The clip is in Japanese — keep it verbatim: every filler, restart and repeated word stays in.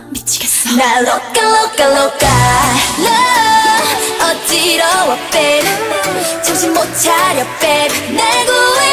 미치겠어. 나 로까 로까 로까 너 어지러워 baby. 정신 못 차려 baby. 날 구해